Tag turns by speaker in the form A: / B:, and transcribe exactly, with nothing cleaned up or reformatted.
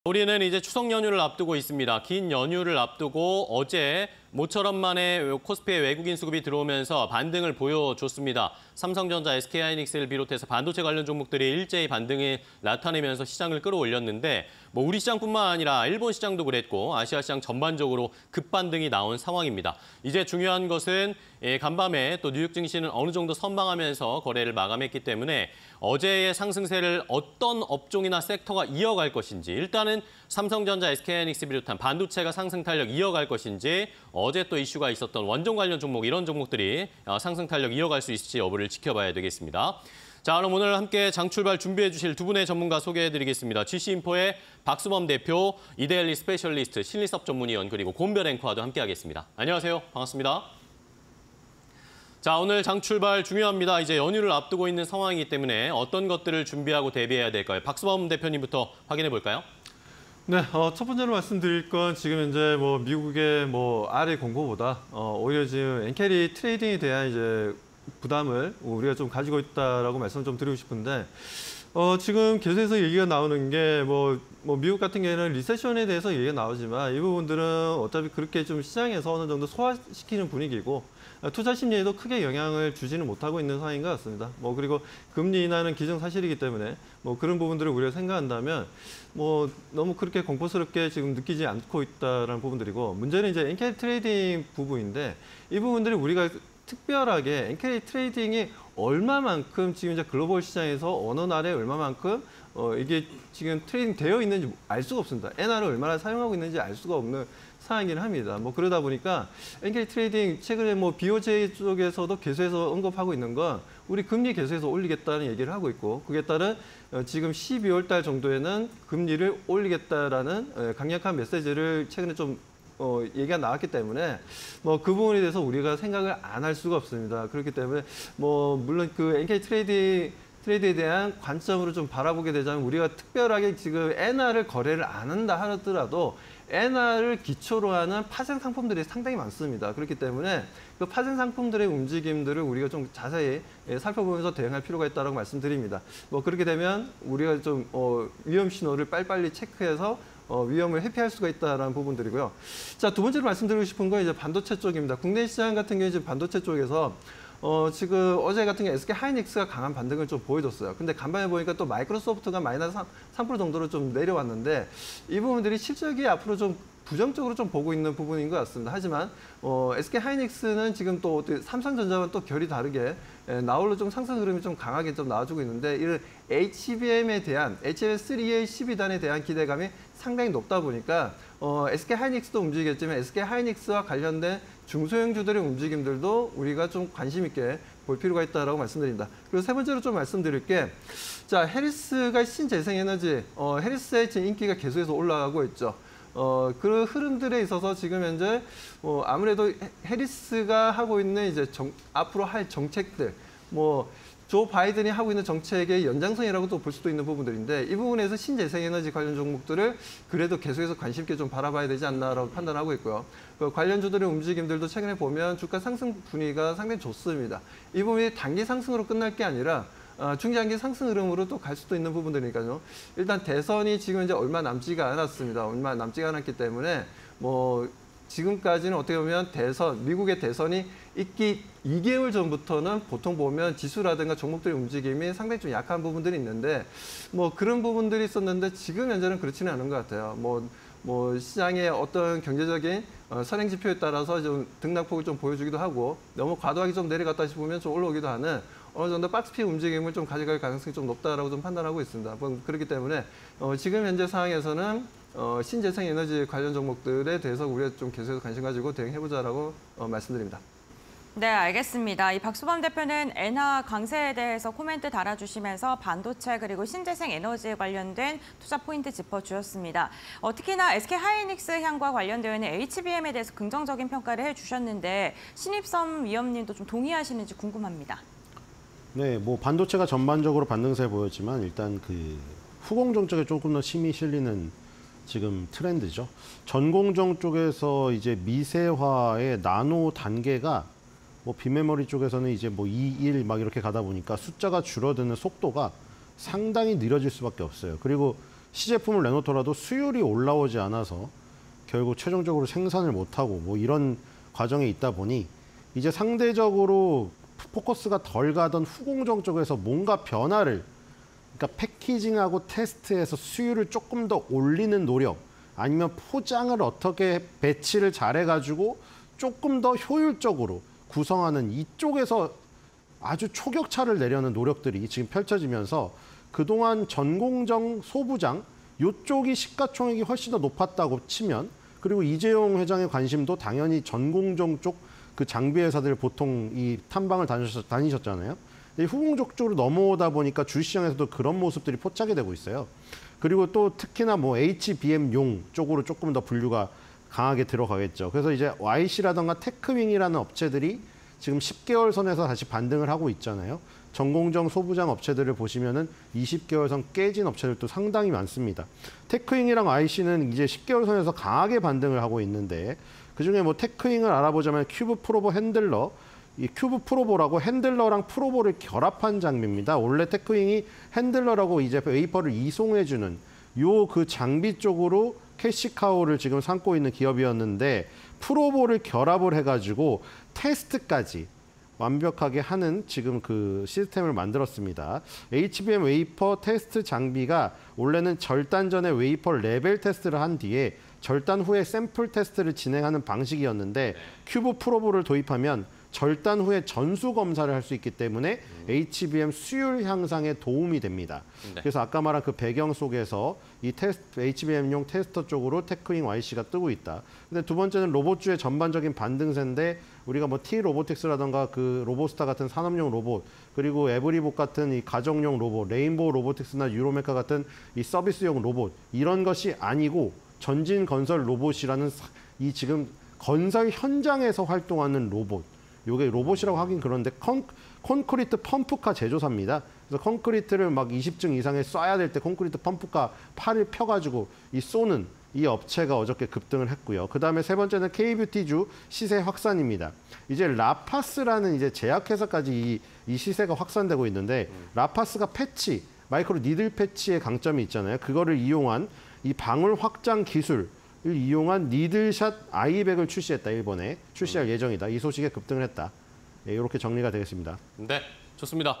A: 우리는 이제 추석 연휴를 앞두고 있습니다. 긴 연휴를 앞두고 어제 모처럼 만에 코스피에 외국인 수급이 들어오면서 반등을 보여줬습니다. 삼성전자, 에스케이하이닉스를 비롯해서 반도체 관련 종목들이 일제히 반등을 나타내면서 시장을 끌어올렸는데 뭐 우리 시장뿐만 아니라 일본 시장도 그랬고 아시아 시장 전반적으로 급반등이 나온 상황입니다. 이제 중요한 것은 간밤에 또 뉴욕 증시는 어느 정도 선방하면서 거래를 마감했기 때문에 어제의 상승세를 어떤 업종이나 섹터가 이어갈 것인지, 일단은 삼성전자, 에스케이하이닉스 비롯한 반도체가 상승 탄력 이어갈 것인지, 어제 또 이슈가 있었던 원전 관련 종목, 이런 종목들이 상승 탄력 이어갈 수 있을지 여부를 지켜봐야 되겠습니다. 자, 그럼 오늘 함께 장출발 준비해 주실 두 분의 전문가 소개해드리겠습니다. 지씨인포의 박수범 대표, 이데일리 스페셜리스트, 실리섭 전문위원, 그리고 곰별 앵커와도 함께하겠습니다. 안녕하세요. 반갑습니다. 자, 오늘 장출발 중요합니다. 이제 연휴를 앞두고 있는 상황이기 때문에 어떤 것들을 준비하고 대비해야 될까요? 박수범 대표님부터 확인해 볼까요?
B: 네, 어, 첫 번째로 말씀드릴 건 지금 현재 뭐 미국의 뭐 알에이 공고보다 어, 오히려 지금 엔캐리 트레이딩에 대한 이제 부담을 우리가 좀 가지고 있다라고 말씀을 좀 드리고 싶은데, 어, 지금 계속해서 얘기가 나오는 게 뭐, 뭐 미국 같은 경우에는 리세션에 대해서 얘기가 나오지만 이 부분들은 어차피 그렇게 좀 시장에서 어느 정도 소화시키는 분위기고 투자 심리에도 크게 영향을 주지는 못하고 있는 상황인 것 같습니다. 뭐 그리고 금리 인하는 기정사실이기 때문에 뭐 그런 부분들을 우리가 생각한다면 뭐 너무 그렇게 공포스럽게 지금 느끼지 않고 있다라는 부분들이고, 문제는 이제 엔캐리 트레이딩 부분인데 이 부분들이 우리가 특별하게 엔캐리 트레이딩이 얼마만큼 지금 이제 글로벌 시장에서 어느 날에 얼마만큼 어 이게 지금 트레이딩 되어 있는지 알 수가 없습니다. 엔알을 얼마나 사용하고 있는지 알 수가 없는 상황이긴 합니다. 뭐 그러다 보니까 엔캐리 트레이딩 최근에 뭐 비오제이 쪽에서도 계속해서 언급하고 있는 건 우리 금리 계속해서 올리겠다는 얘기를 하고 있고, 그에 따른 지금 십이월 달 정도에는 금리를 올리겠다라는 강력한 메시지를 최근에 좀 어, 얘기가 나왔기 때문에 뭐 그 부분에 대해서 우리가 생각을 안 할 수가 없습니다. 그렇기 때문에 뭐 물론 그 엔캐이 트레이딩 트레이드에 대한 관점으로 좀 바라보게 되자면 우리가 특별하게 지금 엔알을 거래를 안 한다 하더라도 엔알을 기초로 하는 파생 상품들이 상당히 많습니다. 그렇기 때문에 그 파생 상품들의 움직임들을 우리가 좀 자세히 살펴보면서 대응할 필요가 있다고 말씀드립니다. 뭐 그렇게 되면 우리가 좀 어, 위험 신호를 빨리빨리 체크해서 어, 위험을 회피할 수가 있다는 부분들이고요. 자, 두 번째로 말씀드리고 싶은 건 이제 반도체 쪽입니다. 국내 시장 같은 경우에 이제 반도체 쪽에서 어, 지금 어제 같은 경우에 에스케이하이닉스가 강한 반등을 좀 보여줬어요. 근데 간밤에 보니까 또 마이크로소프트가 마이너스 삼 퍼센트 정도로 좀 내려왔는데 이 부분들이 실적이 앞으로 좀 부정적으로 좀 보고 있는 부분인 것 같습니다. 하지만 어, 에스케이하이닉스는 지금 또 삼성전자와는 또 결이 다르게 에, 나홀로 좀 상승 흐름이 좀 강하게 좀 나와주고 있는데, 이런 에이치비엠에 대한 에이치비엠 쓰리 에이 십이 단에 대한 기대감이 상당히 높다 보니까 어, 에스케이하이닉스도 움직이겠지만 에스케이하이닉스와 관련된 중소형주들의 움직임들도 우리가 좀 관심 있게 볼 필요가 있다라고 말씀드립니다. 그리고 세 번째로 좀 말씀드릴 게, 자, 해리스가 신재생에너지, 어, 해리스의 지금 인기가 계속해서 올라가고 있죠. 어, 그 흐름들에 있어서 지금 현재 어, 아무래도 해리스가 하고 있는 이제 정, 앞으로 할 정책들, 뭐 조 바이든이 하고 있는 정책의 연장선이라고도 볼 수도 있는 부분들인데, 이 부분에서 신재생에너지 관련 종목들을 그래도 계속해서 관심 있게 좀 바라봐야 되지 않나라고 판단하고 있고요. 그 관련주들의 움직임들도 최근에 보면 주가 상승 분위기가 상당히 좋습니다. 이 부분이 단기 상승으로 끝날 게 아니라 어, 중장기 상승 흐름으로 또 갈 수도 있는 부분들이니까요. 일단 대선이 지금 이제 얼마 남지가 않았습니다. 얼마 남지가 않았기 때문에 뭐 지금까지는 어떻게 보면 대선, 미국의 대선이 있기 이 개월 전부터는 보통 보면 지수라든가 종목들의 움직임이 상당히 좀 약한 부분들이 있는데, 뭐 그런 부분들이 있었는데 지금 현재는 그렇지는 않은 것 같아요. 뭐, 뭐 시장의 어떤 경제적인 어, 선행 지표에 따라서 좀 등락폭을 좀 보여주기도 하고, 너무 과도하게 좀 내려갔다 싶으면 좀 올라오기도 하는 어느 정도 박스피 움직임을 좀 가져갈 가능성이 좀 높다라고 좀 판단하고 있습니다. 그렇기 때문에 어, 지금 현재 상황에서는 어, 신재생 에너지 관련 종목들에 대해서 우리가 좀 계속해서 관심 가지고 대응해보자라고 어, 말씀드립니다.
C: 네, 알겠습니다. 이 박수범 대표는 엔화 강세에 대해서 코멘트 달아주시면서 반도체 그리고 신재생 에너지에 관련된 투자 포인트 짚어주셨습니다. 어, 특히나 에스케이하이닉스 향과 관련되어 있는 에이치비엠에 대해서 긍정적인 평가를 해주셨는데, 신입섬 위원님도 좀 동의하시는지 궁금합니다.
D: 네, 뭐 반도체가 전반적으로 반등세 보였지만 일단 그 후공정 쪽에 조금 더 힘이 실리는 지금 트렌드죠. 전공정 쪽에서 이제 미세화의 나노 단계가 뭐 빈메모리 쪽에서는 이제 뭐 이, 일 막 이렇게 가다 보니까 숫자가 줄어드는 속도가 상당히 느려질 수밖에 없어요. 그리고 시제품을 내놓더라도 수율이 올라오지 않아서 결국 최종적으로 생산을 못하고 뭐 이런 과정에 있다 보니 이제 상대적으로 포커스가 덜 가던 후공정 쪽에서 뭔가 변화를, 그러니까 패키징하고 테스트에서 수율을 조금 더 올리는 노력, 아니면 포장을 어떻게 배치를 잘해가지고 조금 더 효율적으로 구성하는 이쪽에서 아주 초격차를 내려는 노력들이 지금 펼쳐지면서 그동안 전공정, 소부장 이쪽이 시가총액이 훨씬 더 높았다고 치면, 그리고 이재용 회장의 관심도 당연히 전공정 쪽 그 장비 회사들 보통 이 탐방을 다니셨, 다니셨잖아요. 후공정 쪽으로 넘어오다 보니까 주시장에서도 그런 모습들이 포착이 되고 있어요. 그리고 또 특히나 뭐 에이치비엠용 쪽으로 조금 더 분류가 강하게 들어가겠죠. 그래서 이제 와이씨라던가 테크윙이라는 업체들이 지금 십 개월 선에서 다시 반등을 하고 있잖아요. 전공정 소부장 업체들을 보시면은 이십 개월 선 깨진 업체들도 상당히 많습니다. 테크윙이랑 와이씨는 이제 십 개월 선에서 강하게 반등을 하고 있는데, 그중에 뭐 테크윙을 알아보자면 큐브 프로보 핸들러, 이 큐브 프로보라고 핸들러랑 프로보를 결합한 장비입니다. 원래 테크윙이 핸들러라고 이제 웨이퍼를 이송해주는 요 그 장비 쪽으로 캐시카우를 지금 삼고 있는 기업이었는데, 프로보를 결합을 해가지고 테스트까지 완벽하게 하는 지금 그 시스템을 만들었습니다. 에이치비엠 웨이퍼 테스트 장비가 원래는 절단 전에 웨이퍼 레벨 테스트를 한 뒤에 절단 후에 샘플 테스트를 진행하는 방식이었는데, 큐브 프로보를 도입하면 절단 후에 전수 검사를 할 수 있기 때문에 음. 에이치비엠 수율 향상에 도움이 됩니다. 네. 그래서 아까 말한 그 배경 속에서 이 테스트, 에이치비엠용 테스터 쪽으로 테크윙 와이씨가 뜨고 있다. 근데 두 번째는 로봇주의 전반적인 반등세인데, 우리가 뭐 T 로보틱스라던가 그 로보스타 같은 산업용 로봇, 그리고 에브리봇 같은 이 가정용 로봇, 레인보우 로보틱스나 유로메카 같은 이 서비스용 로봇, 이런 것이 아니고 전진 건설 로봇이라는 이 지금 건설 현장에서 활동하는 로봇, 요게 로봇이라고 하긴 그런데 콘, 콘크리트 펌프카 제조사입니다. 그래서 콘크리트를 막 이십 층 이상에 쏴야 될 때 콘크리트 펌프카 팔을 펴가지고 이 쏘는 이 업체가 어저께 급등을 했고요. 그 다음에 세 번째는 K뷰티주 시세 확산입니다. 이제 라파스라는 이제 제약회사까지 이, 이 시세가 확산되고 있는데, 라파스가 패치, 마이크로 니들 패치의 강점이 있잖아요. 그거를 이용한 이 방울 확장 기술, 을 이용한 니들샷 아이백을 출시했다. 일본에 출시할 예정이다. 이 소식에 급등을 했다. 예, 이렇게 정리가 되겠습니다.
A: 네, 좋습니다.